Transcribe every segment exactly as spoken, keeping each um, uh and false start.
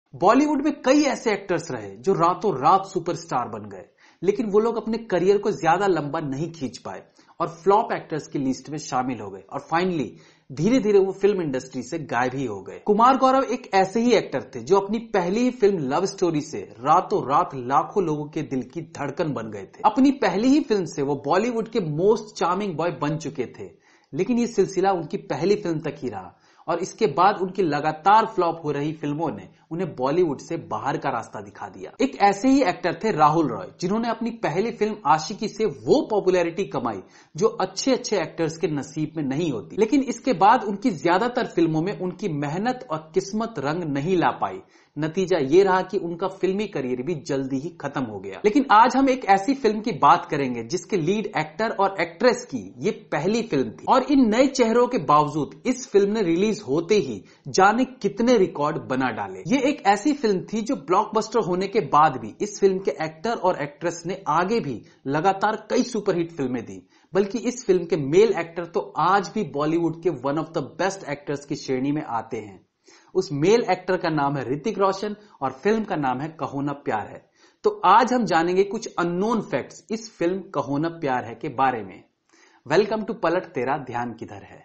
बॉलीवुड में कई ऐसे एक्टर्स रहे जो रातों रात सुपरस्टार बन गए, लेकिन वो लोग अपने करियर को ज्यादा लंबा नहीं खींच पाए और फ्लॉप एक्टर्स की लिस्ट में शामिल हो गए और फाइनली धीरे धीरे वो फिल्म इंडस्ट्री से गायब ही हो गए। कुमार गौरव एक ऐसे ही एक्टर थे जो अपनी पहली ही फिल्म लव स्टोरी से रातों रात लाखों लोगों के दिल की धड़कन बन गए थे। अपनी पहली ही फिल्म से वो बॉलीवुड के मोस्ट चार्मिंग बॉय बन चुके थे, लेकिन ये सिलसिला उनकी पहली फिल्म तक ही रहा और इसके बाद उनकी लगातार फ्लॉप हो रही फिल्मों ने उन्हें बॉलीवुड से बाहर का रास्ता दिखा दिया। एक ऐसे ही एक्टर थे राहुल रॉय, जिन्होंने अपनी पहली फिल्म आशिकी से वो पॉपुलैरिटी कमाई जो अच्छे अच्छे एक्टर्स के नसीब में नहीं होती, लेकिन इसके बाद उनकी ज्यादातर फिल्मों में उनकी मेहनत और किस्मत रंग नहीं ला पाई। नतीजा ये रहा कि उनका फिल्मी करियर भी जल्दी ही खत्म हो गया। लेकिन आज हम एक ऐसी फिल्म की बात करेंगे जिसके लीड एक्टर और एक्ट्रेस की ये पहली फिल्म थी और इन नए चेहरों के बावजूद इस फिल्म ने रिलीज होते ही जाने कितने रिकॉर्ड बना डाले। ये एक ऐसी फिल्म थी जो ब्लॉकबस्टर होने के बाद भी इस फिल्म के एक्टर और एक्ट्रेस ने आगे भी लगातार कई सुपरहिट फिल्में दी, बल्कि इस फिल्म के मेल एक्टर तो आज भी बॉलीवुड के one of the best actors की श्रेणी में आते हैं। उस मेल एक्टर का नाम है ऋतिक रोशन और फिल्म का नाम है कहो ना प्यार है। तो आज हम जानेंगे कुछ अननोन फैक्ट्स इस फिल्म कहो ना प्यार है के बारे में। वेलकम टू पलट तेरा ध्यान किधर है।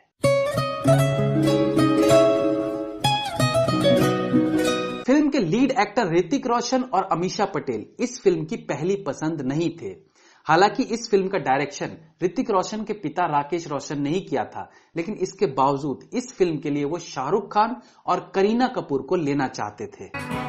फिल्म के लीड एक्टर ऋतिक रोशन और अमीशा पटेल इस फिल्म की पहली पसंद नहीं थे। हालांकि इस फिल्म का डायरेक्शन ऋतिक रोशन के पिता राकेश रोशन ने ही किया था, लेकिन इसके बावजूद इस फिल्म के लिए वो शाहरुख खान और करीना कपूर को लेना चाहते थे।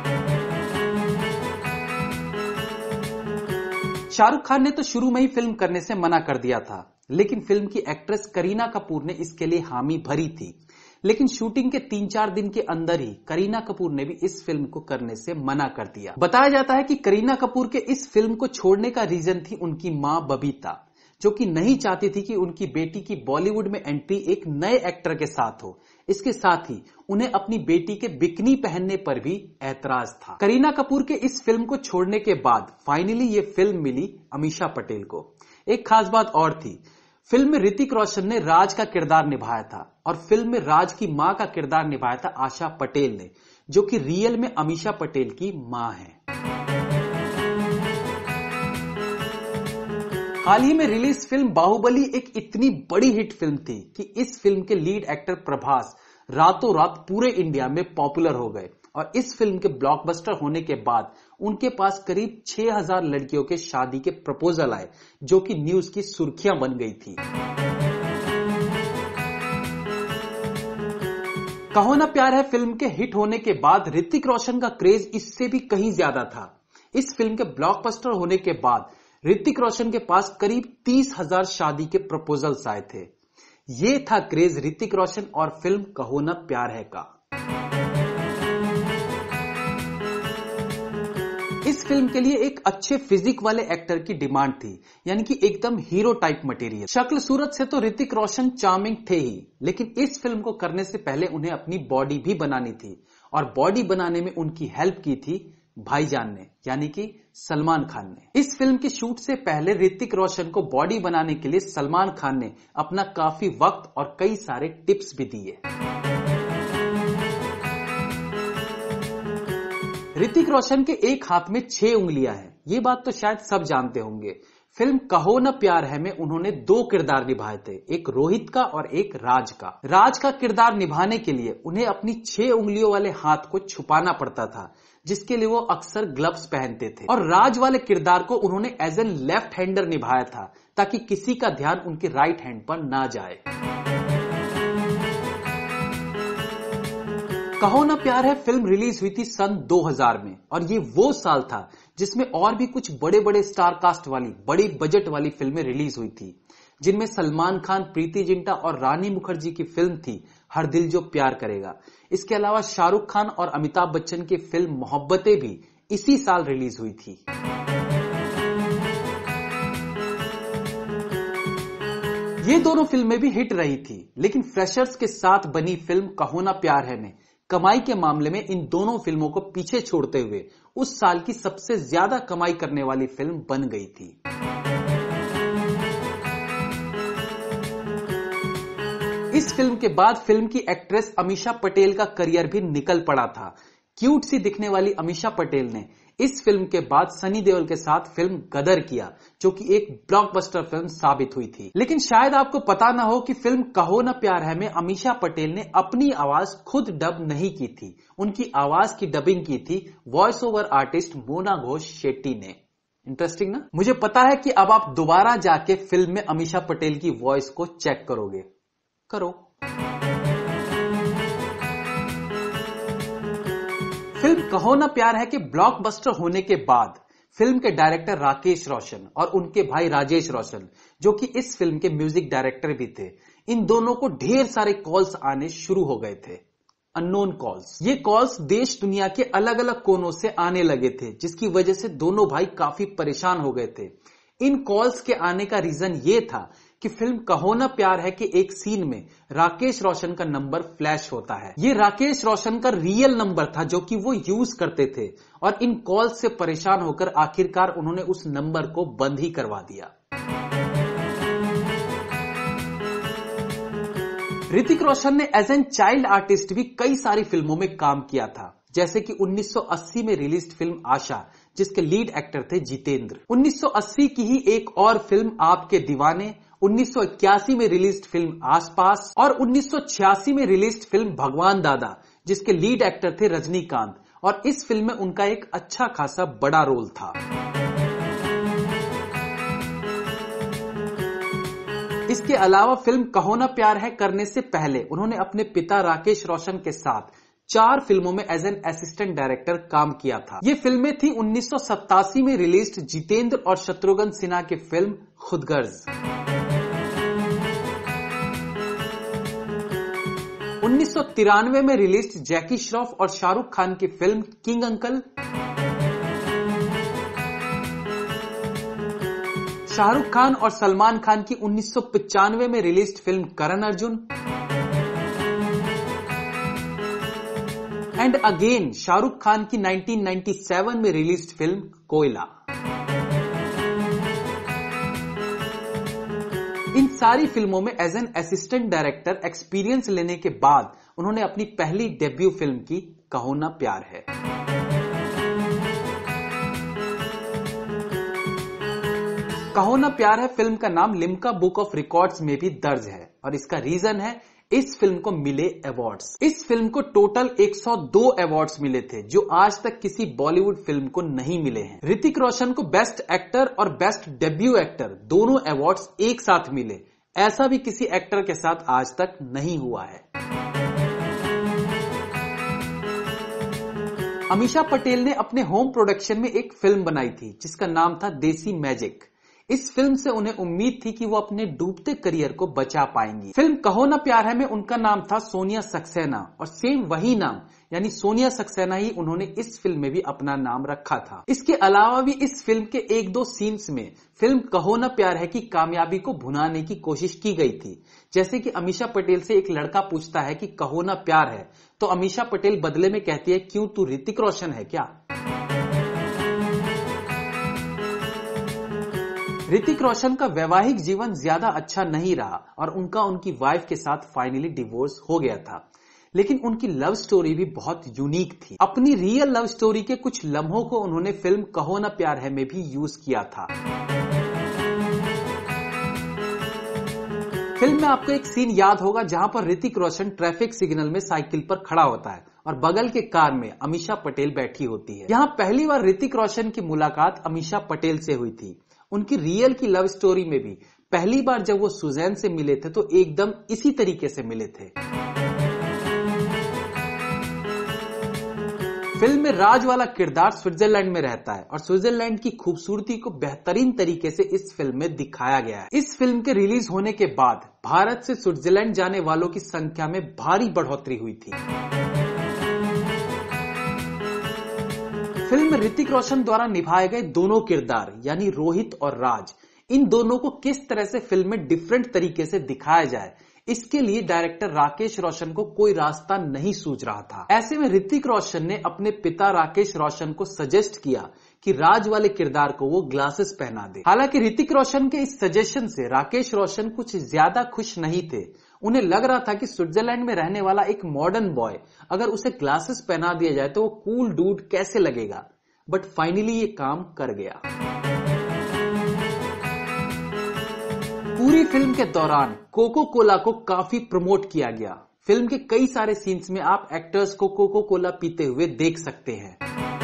शाहरुख खान ने तो शुरू में ही फिल्म करने से मना कर दिया था, लेकिन फिल्म की एक्ट्रेस करीना कपूर ने इसके लिए हामी भरी थी। लेकिन शूटिंग के तीन चार दिन के अंदर ही करीना कपूर ने भी इस फिल्म को करने से मना कर दिया। बताया जाता है कि करीना कपूर के इस फिल्म को छोड़ने का रीजन थी उनकी मां बबीता, जो कि नहीं चाहती थी कि उनकी बेटी की बॉलीवुड में एंट्री एक नए एक्टर के साथ हो। इसके साथ ही उन्हें अपनी बेटी के बिकनी पहनने पर भी ऐतराज था। करीना कपूर के इस फिल्म को छोड़ने के बाद फाइनली ये फिल्म मिली अमीशा पटेल को। एक खास बात और थी, फिल्म में ऋतिक रोशन ने राज का किरदार निभाया था और फिल्म में राज की मां का किरदार निभाया था आशा पटेल ने, जो कि रियल में अमीशा पटेल की मां है। हाल ही में रिलीज फिल्म बाहुबली एक इतनी बड़ी हिट फिल्म थी कि इस फिल्म के लीड एक्टर प्रभास रातों रात पूरे इंडिया में पॉपुलर हो गए और इस फिल्म के ब्लॉकबस्टर होने के बाद उनके पास करीब छह हज़ार लड़कियों के शादी के प्रपोजल आए, जो कि न्यूज की सुर्खियां बन गई थी। कहो ना प्यार है फिल्म के हिट होने के बाद ऋतिक रोशन का क्रेज इससे भी कहीं ज्यादा था। इस फिल्म के ब्लॉकबस्टर होने के बाद ऋतिक रोशन के पास करीब तीस हजार शादी के प्रपोजल्स आए थे। ये था क्रेज ऋतिक रोशन और फिल्म कहो ना प्यार है का। इस फिल्म के लिए एक अच्छे फिजिक वाले एक्टर की डिमांड थी, यानी कि एकदम हीरो टाइप मटेरियल। शक्ल सूरत से तो ऋतिक रोशन चार्मिंग थे ही, लेकिन इस फिल्म को करने से पहले उन्हें अपनी बॉडी भी बनानी थी और बॉडी बनाने में उनकी हेल्प की थी भाईजान ने, यानी कि सलमान खान ने। इस फिल्म के शूट से पहले ऋतिक रोशन को बॉडी बनाने के लिए सलमान खान ने अपना काफी वक्त और कई सारे टिप्स भी दिए। ऋतिक रोशन के एक हाथ में छह उंगलियां हैं, ये बात तो शायद सब जानते होंगे। फिल्म कहो ना प्यार है में उन्होंने दो किरदार निभाए थे, एक रोहित का और एक राज का। राज का किरदार निभाने के लिए उन्हें अपनी छह उंगलियों वाले हाथ को छुपाना पड़ता था, जिसके लिए वो अक्सर ग्लव्स पहनते थे। और राज वाले किरदार को उन्होंने एज एन लेफ्ट हैंडर निभाया था, ताकि किसी का ध्यान उनके राइट हैंड पर ना जाए। कहो ना प्यार है फिल्म रिलीज हुई थी सन दो हज़ार में और ये वो साल था जिसमें और भी कुछ बड़े बड़े स्टार कास्ट वाली बड़ी बजट वाली फिल्में रिलीज हुई थी, जिनमें सलमान खान, प्रीति जिंटा और रानी मुखर्जी की फिल्म थी हर दिल जो प्यार करेगा। इसके अलावा शाहरुख खान और अमिताभ बच्चन की फिल्म मोहब्बतें भी इसी साल रिलीज हुई थी। ये दोनों फिल्में भी हिट रही थी, लेकिन फ्रेशर्स के साथ बनी फिल्म कहो ना प्यार है में कमाई के मामले में इन दोनों फिल्मों को पीछे छोड़ते हुए उस साल की सबसे ज्यादा कमाई करने वाली फिल्म बन गई थी। इस फिल्म के बाद फिल्म की एक्ट्रेस अमीशा पटेल का करियर भी निकल पड़ा था, क्यूट सी दिखने वाली अमीषा पटेल ने इस फिल्म के बाद सनी देओल के साथ फिल्म गदर किया, जो कि एक ब्लॉकबस्टर फिल्म साबित हुई थी। लेकिन शायद आपको पता ना हो कि फिल्म कहो ना प्यार है में अमीषा पटेल ने अपनी आवाज खुद डब नहीं की थी। उनकी आवाज की डबिंग की थी voice over artist Mona Ghosh Shetty ने। इंटरेस्टिंग ना? मुझे पता है कि अब आप दोबारा जाके फिल्म में अमीषा पटेल की वॉइस को चेक करोगे। करो। फिल्म कहो ना प्यार है कि ब्लॉकबस्टर होने के बाद फिल्म के डायरेक्टर राकेश रोशन और उनके भाई राजेश रोशन, जो कि इस फिल्म के म्यूजिक डायरेक्टर भी थे, इन दोनों को ढेर सारे कॉल्स आने शुरू हो गए थे। Unknown calls. ये कॉल्स देश दुनिया के अलग अलग कोनों से आने लगे थे, जिसकी वजह से दोनों भाई काफी परेशान हो गए थे। इन कॉल्स के आने का रीजन ये था कि फिल्म कहो ना प्यार है कि एक सीन में राकेश रोशन का नंबर फ्लैश होता है। ये राकेश रोशन का रियल नंबर था जो कि वो यूज करते थे, और इन कॉल्स से परेशान होकर आखिरकार उन्होंने उस नंबर को बंद ही करवा दिया। ऋतिक रोशन ने एज एन चाइल्ड आर्टिस्ट भी कई सारी फिल्मों में काम किया था, जैसे कि उन्नीस सौ अस्सी में रिलीज फिल्म आशा, जिसके लीड एक्टर थे जितेंद्र। उन्नीस सौ अस्सी की ही एक और फिल्म आपके दीवाने, उन्नीस सौ इक्यासी में रिलीज फिल्म आसपास, और उन्नीस सौ छियासी में रिलीज फिल्म भगवान दादा, जिसके लीड एक्टर थे रजनीकांत, और इस फिल्म में उनका एक अच्छा खासा बड़ा रोल था। इसके अलावा फिल्म कहो ना प्यार है करने से पहले उन्होंने अपने पिता राकेश रोशन के साथ चार फिल्मों में एज एन असिस्टेंट डायरेक्टर काम किया था। ये फिल्में थी उन्नीस सौ सत्तासी में रिलीज जितेंद्र और शत्रुघ्न सिन्हा की फिल्म खुदगर्ज, उन्नीस सौ तिरानवे में रिलीज जैकी श्रॉफ और शाहरुख खान की film King Uncle, Shahrukh Khan और सलमान खान की उन्नीस सौ पचानवे में release film Karan Arjun, and again Shahrukh Khan की नाइनटीन नाइंटी सेवन में रिलीज फिल्म कोयला। इन सारी फिल्मों में as an assistant director experience लेने के बाद उन्होंने अपनी पहली डेब्यू फिल्म की कहो ना प्यार है। कहो ना प्यार है फिल्म का नाम लिम्का बुक ऑफ रिकॉर्ड्स में भी दर्ज है, और इसका रीजन है इस फिल्म को मिले अवार्ड्स। इस फिल्म को टोटल एक सौ दो अवार्ड्स मिले थे, जो आज तक किसी बॉलीवुड फिल्म को नहीं मिले हैं। ऋतिक रोशन को बेस्ट एक्टर और बेस्ट डेब्यू एक्टर दोनों अवार्ड्स एक साथ मिले, ऐसा भी किसी एक्टर के साथ आज तक नहीं हुआ है। अमीषा पटेल ने अपने होम प्रोडक्शन में एक फिल्म बनाई थी जिसका नाम था देसी मैजिक। इस फिल्म से उन्हें उम्मीद थी कि वो अपने डूबते करियर को बचा पाएंगी। फिल्म कहो ना प्यार है में उनका नाम था सोनिया सक्सेना, और सेम वही नाम यानी सोनिया सक्सेना ही उन्होंने इस फिल्म में भी अपना नाम रखा था। इसके अलावा भी इस फिल्म के एक दो सीन्स में फिल्म कहो ना प्यार है की कामयाबी को भुनाने की कोशिश की गई थी। जैसे कि अमीषा पटेल से एक लड़का पूछता है कि कहो ना प्यार है, तो अमीषा पटेल बदले में कहती है, क्यों तू ऋतिक रोशन है क्या? ऋतिक रोशन का वैवाहिक जीवन ज्यादा अच्छा नहीं रहा और उनका उनकी वाइफ के साथ फाइनली डिवोर्स हो गया था, लेकिन उनकी लव स्टोरी भी बहुत यूनिक थी। अपनी रियल लव स्टोरी के कुछ लम्हों को उन्होंने फिल्म कहो ना प्यार है में भी यूज किया था। फिल्म में आपको एक सीन याद होगा जहां पर ऋतिक रोशन ट्रैफिक सिग्नल में साइकिल पर खड़ा होता है और बगल के कार में अमीषा पटेल बैठी होती है। यहाँ पहली बार ऋतिक रोशन की मुलाकात अमीषा पटेल से हुई थी। उनकी रियल की लव स्टोरी में भी पहली बार जब वो सुजैन से मिले थे तो एकदम इसी तरीके से मिले थे। फिल्म में राज वाला किरदार स्विट्जरलैंड में रहता है और स्विट्जरलैंड की खूबसूरती को बेहतरीन तरीके से इस फिल्म में दिखाया गया है। इस फिल्म के रिलीज होने के बाद भारत से स्विट्जरलैंड जाने वालों की संख्या में भारी बढ़ोतरी हुई थी। फिल्म में ऋतिक रोशन द्वारा निभाए गए दोनों किरदार यानी रोहित और राज, इन दोनों को किस तरह से फिल्म में डिफरेंट तरीके से दिखाया जाए, इसके लिए डायरेक्टर राकेश रोशन को कोई रास्ता नहीं सूझ रहा था। ऐसे में ऋतिक रोशन ने अपने पिता राकेश रोशन को सजेस्ट किया कि राज वाले किरदार को वो ग्लासेस पहना दे। हालांकि ऋतिक रोशन के इस सजेशन से राकेश रोशन कुछ ज्यादा खुश नहीं थे। उन्हें लग रहा था कि स्विट्जरलैंड में रहने वाला एक मॉडर्न बॉय अगर उसे ग्लासेस पहना दिया जाए तो वो कूल डूड कैसे लगेगा, बट फाइनली ये काम कर गया। पूरी फिल्म के दौरान कोको कोला को काफी प्रमोट किया गया। फिल्म के कई सारे सीन्स में आप एक्टर्स को कोको कोला पीते हुए देख सकते हैं।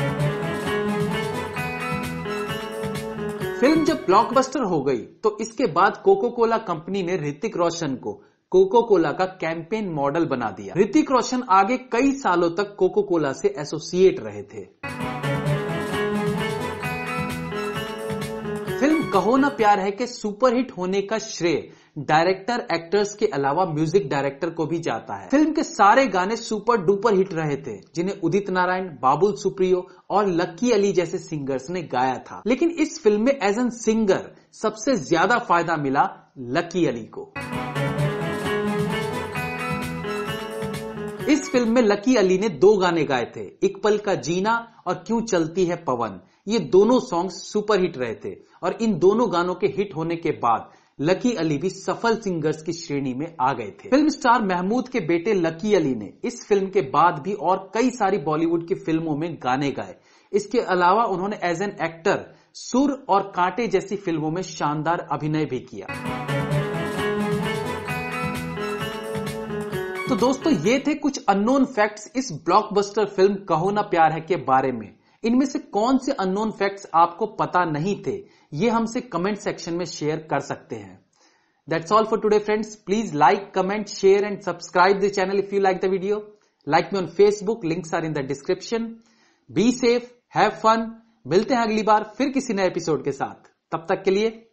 फिल्म जब ब्लॉकबस्टर हो गई तो इसके बाद कोको कोला कंपनी ने ऋतिक रोशन को कोको कोला का कैंपेन मॉडल बना दिया। ऋतिक रोशन आगे कई सालों तक कोको कोला से एसोसिएट रहे थे। फिल्म कहो ना प्यार है के सुपरहिट होने का श्रेय डायरेक्टर, एक्टर्स के अलावा म्यूजिक डायरेक्टर को भी जाता है। फिल्म के सारे गाने सुपर डुपर हिट रहे थे, जिन्हें उदित नारायण, बाबुल सुप्रियो और लकी अली जैसे सिंगर्स ने गाया था। लेकिन इस फिल्म में एज एन सिंगर सबसे ज्यादा फायदा मिला लकी अली को। इस फिल्म में लकी अली ने दो गाने गाए थे, एक पल का जीना और क्यों चलती है पवन। ये दोनों सॉन्ग्स सुपरहिट रहे थे और इन दोनों गानों के हिट होने के बाद लकी अली भी सफल सिंगर्स की श्रेणी में आ गए थे। फिल्म स्टार महमूद के बेटे लकी अली ने इस फिल्म के बाद भी और कई सारी बॉलीवुड की फिल्मों में गाने गाए। इसके अलावा उन्होंने एज एन एक्टर सुर और कांटे जैसी फिल्मों में शानदार अभिनय भी किया। तो दोस्तों, ये थे कुछ अननोन फैक्ट्स इस ब्लॉकबस्टर फिल्म कहो ना प्यार है के बारे में। इनमें से कौन से अननोन फैक्ट्स आपको पता नहीं थे, ये हमसे कमेंट सेक्शन में शेयर कर सकते हैं। That's all for today friends. Please like, comment, share and subscribe the channel if you like the video. Like me on Facebook, links are in the description. Be safe, have fun. मिलते हैं अगली बार फिर किसी नए episode के साथ। तब तक के लिए